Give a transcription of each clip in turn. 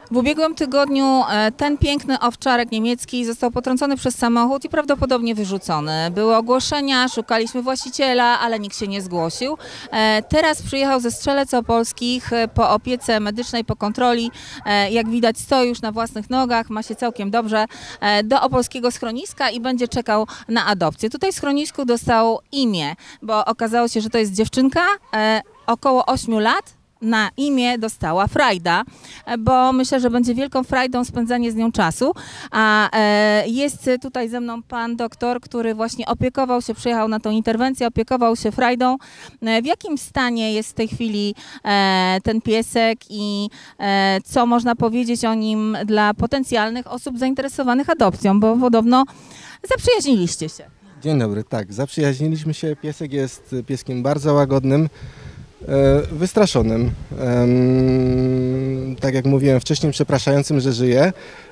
W ubiegłym tygodniu ten piękny owczarek niemiecki został potrącony przez samochód i prawdopodobnie wyrzucony. Były ogłoszenia, szukaliśmy właściciela, ale nikt się nie zgłosił. Teraz przyjechał ze Strzelec Opolskich po opiece medycznej, po kontroli. Jak widać, stoi już na własnych nogach, ma się całkiem dobrze, do opolskiego schroniska i będzie czekał na adopcję. Tutaj w schronisku dostał imię, bo okazało się, że to jest dziewczynka około 8 lat. Na imię dostała Frajda, bo myślę, że będzie wielką frajdą spędzanie z nią czasu. A jest tutaj ze mną pan doktor, który właśnie opiekował się, przyjechał na tą interwencję, opiekował się Frajdą. W jakim stanie jest w tej chwili ten piesek i co można powiedzieć o nim dla potencjalnych osób zainteresowanych adopcją, bo podobno zaprzyjaźniliście się. Dzień dobry, tak, zaprzyjaźniliśmy się. Piesek jest pieskiem bardzo łagodnym, wystraszonym, tak jak mówiłem wcześniej, przepraszającym, że żyje,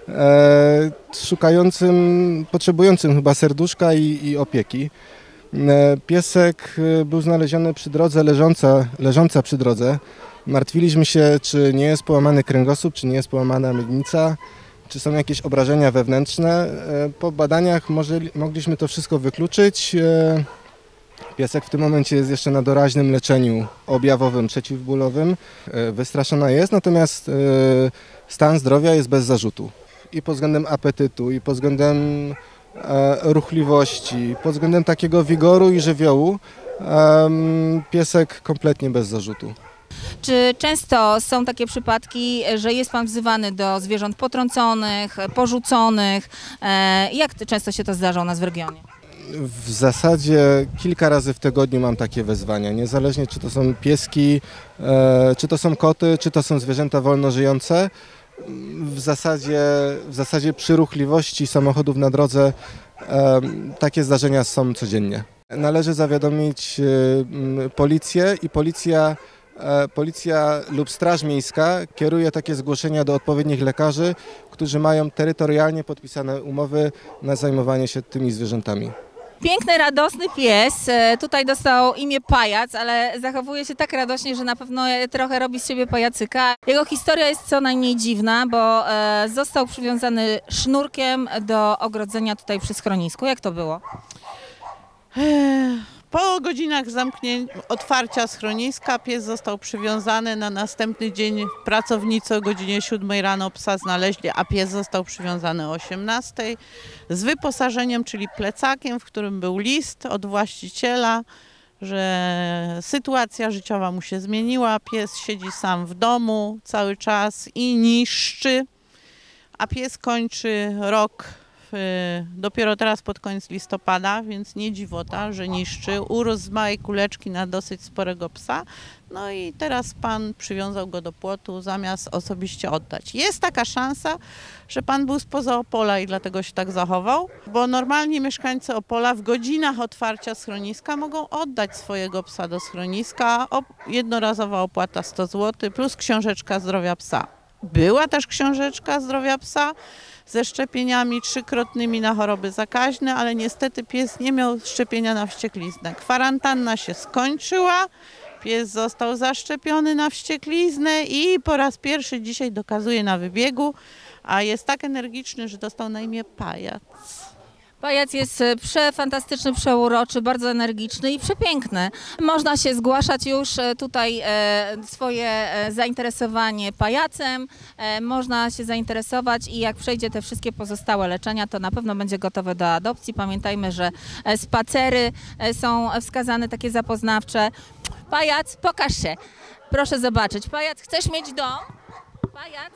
szukającym, potrzebującym chyba serduszka i opieki. Piesek był znaleziony przy drodze, leżąca przy drodze. Martwiliśmy się, czy nie jest połamany kręgosłup, czy nie jest połamana miednica, czy są jakieś obrażenia wewnętrzne. Po badaniach mogliśmy to wszystko wykluczyć. Piesek w tym momencie jest jeszcze na doraźnym leczeniu objawowym, przeciwbólowym. Wystraszona jest, natomiast stan zdrowia jest bez zarzutu. I pod względem apetytu, i pod względem ruchliwości, pod względem takiego wigoru i żywiołu. Piesek kompletnie bez zarzutu. Czy często są takie przypadki, że jest pan wzywany do zwierząt potrąconych, porzuconych? Jak często się to zdarza u nas w regionie? W zasadzie kilka razy w tygodniu mam takie wezwania, niezależnie czy to są pieski, czy to są koty, czy to są zwierzęta wolno żyjące. W zasadzie przy ruchliwości samochodów na drodze takie zdarzenia są codziennie. Należy zawiadomić policję i policja lub Straż Miejska kieruje takie zgłoszenia do odpowiednich lekarzy, którzy mają terytorialnie podpisane umowy na zajmowanie się tymi zwierzętami. Piękny, radosny pies. Tutaj dostał imię Pajac, ale zachowuje się tak radośnie, że na pewno trochę robi z siebie pajacyka. Jego historia jest co najmniej dziwna, bo został przywiązany sznurkiem do ogrodzenia tutaj przy schronisku. Jak to było? Po godzinach otwarcia schroniska pies został przywiązany. Na następny dzień pracownicy o godzinie 7 rano psa znaleźli, a pies został przywiązany o 18 z wyposażeniem, czyli plecakiem, w którym był list od właściciela, że sytuacja życiowa mu się zmieniła. Pies siedzi sam w domu cały czas i niszczy, a pies kończy rok dopiero teraz pod koniec listopada, więc nie dziwota, że niszczy. Urósł z małej kuleczki na dosyć sporego psa. No i teraz pan przywiązał go do płotu, zamiast osobiście oddać. Jest taka szansa, że pan był spoza Opola i dlatego się tak zachował, bo normalnie mieszkańcy Opola w godzinach otwarcia schroniska mogą oddać swojego psa do schroniska. Jednorazowa opłata 100 zł plus książeczka zdrowia psa. Była też książeczka zdrowia psa ze szczepieniami 3-krotnymi na choroby zakaźne, ale niestety pies nie miał szczepienia na wściekliznę. Kwarantanna się skończyła, pies został zaszczepiony na wściekliznę i po raz pierwszy dzisiaj dokazuje na wybiegu, a jest tak energiczny, że dostał na imię Pajac. Pajac jest przefantastyczny, przeuroczy, bardzo energiczny i przepiękny. Można się zgłaszać już tutaj swoje zainteresowanie pajacem, można się zainteresować i jak przejdzie te wszystkie pozostałe leczenia, to na pewno będzie gotowe do adopcji. Pamiętajmy, że spacery są wskazane, takie zapoznawcze. Pajac, pokaż się. Proszę zobaczyć. Pajac, chcesz mieć dom? Pajac?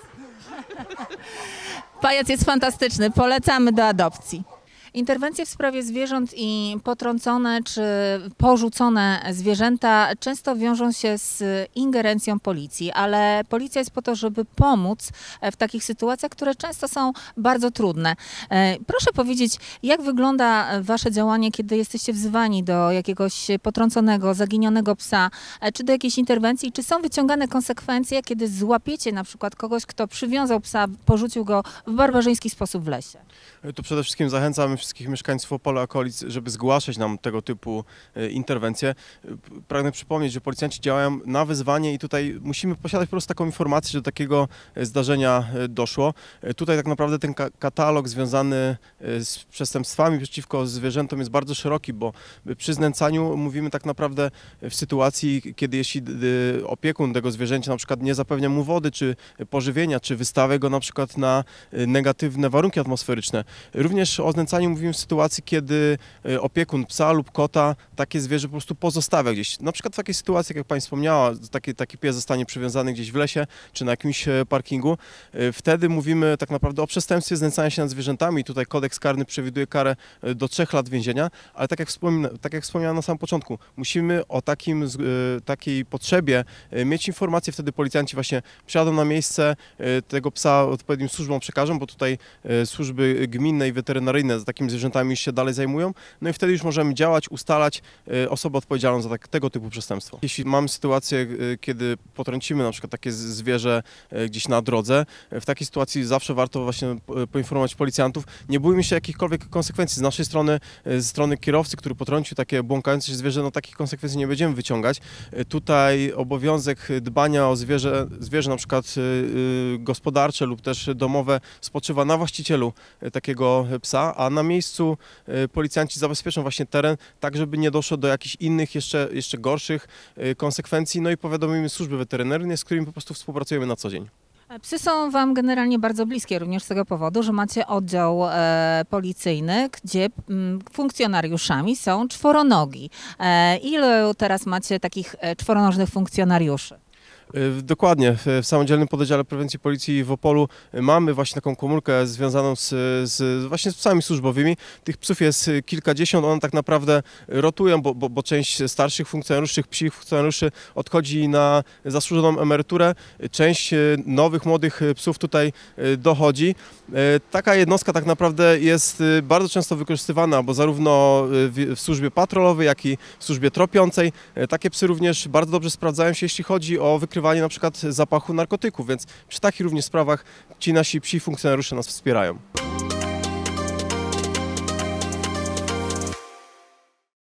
Pajac jest fantastyczny, polecamy do adopcji. Interwencje w sprawie zwierząt i potrącone czy porzucone zwierzęta często wiążą się z ingerencją policji, ale policja jest po to, żeby pomóc w takich sytuacjach, które często są bardzo trudne. Proszę powiedzieć, jak wygląda wasze działanie, kiedy jesteście wzywani do jakiegoś potrąconego, zaginionego psa, czy do jakiejś interwencji, czy są wyciągane konsekwencje, kiedy złapiecie na przykład kogoś, kto przywiązał psa, porzucił go w barbarzyński sposób w lesie? Tu przede wszystkim zachęcam wszystkich mieszkańców Opola okolic, żeby zgłaszać nam tego typu interwencje. Pragnę przypomnieć, że policjanci działają na wezwanie i tutaj musimy posiadać po prostu taką informację, że do takiego zdarzenia doszło. Tutaj tak naprawdę ten katalog związany z przestępstwami przeciwko zwierzętom jest bardzo szeroki, bo przy znęcaniu mówimy tak naprawdę w sytuacji, kiedy jeśli opiekun tego zwierzęcia na przykład nie zapewnia mu wody, czy pożywienia, czy wystawia go na przykład na negatywne warunki atmosferyczne. Również o znęcaniu mówimy w sytuacji, kiedy opiekun psa lub kota takie zwierzę po prostu pozostawia gdzieś. Na przykład w takiej sytuacji, jak pani wspomniała, taki pies zostanie przywiązany gdzieś w lesie, czy na jakimś parkingu. Wtedy mówimy tak naprawdę o przestępstwie znęcania się nad zwierzętami. Tutaj kodeks karny przewiduje karę do 3 lat więzienia, ale tak jak wspomniałem na samym początku, musimy o takiej potrzebie mieć informacje, wtedy policjanci właśnie przyjadą na miejsce, tego psa odpowiednim służbom przekażą, bo tutaj służby gminne i weterynaryjne z takimi zwierzętami się dalej zajmują, no i wtedy już możemy działać, ustalać osobę odpowiedzialną za tego typu przestępstwo. Jeśli mamy sytuację, kiedy potrącimy na przykład takie zwierzę gdzieś na drodze, w takiej sytuacji zawsze warto właśnie poinformować policjantów. Nie bójmy się jakichkolwiek konsekwencji z naszej strony, ze strony kierowcy, który potrącił takie błąkające się zwierzę, no takich konsekwencji nie będziemy wyciągać. Tutaj obowiązek dbania o zwierzę na przykład gospodarcze lub też domowe spoczywa na właścicielu takiego psa, a na miejscu policjanci zabezpieczą właśnie teren, tak żeby nie doszło do jakichś innych, jeszcze gorszych konsekwencji, no i powiadomimy służby weterynaryjne, z którymi po prostu współpracujemy na co dzień. Psy są Wam generalnie bardzo bliskie, również z tego powodu, że macie oddział policyjny, gdzie funkcjonariuszami są czworonogi. Ilu teraz macie takich czworonożnych funkcjonariuszy? Dokładnie. W Samodzielnym Pododdziale Prewencji Policji w Opolu mamy właśnie taką komórkę związaną właśnie z psami służbowymi. Tych psów jest kilkadziesiąt, one tak naprawdę rotują, bo część starszych funkcjonariuszy, psich funkcjonariuszy odchodzi na zasłużoną emeryturę. Część nowych, młodych psów tutaj dochodzi. Taka jednostka tak naprawdę jest bardzo często wykorzystywana, bo zarówno w służbie patrolowej, jak i w służbie tropiącej. Takie psy również bardzo dobrze sprawdzają się, jeśli chodzi o wykrywanie na przykład zapachu narkotyków, więc przy takich również sprawach ci nasi psi funkcjonariusze nas wspierają.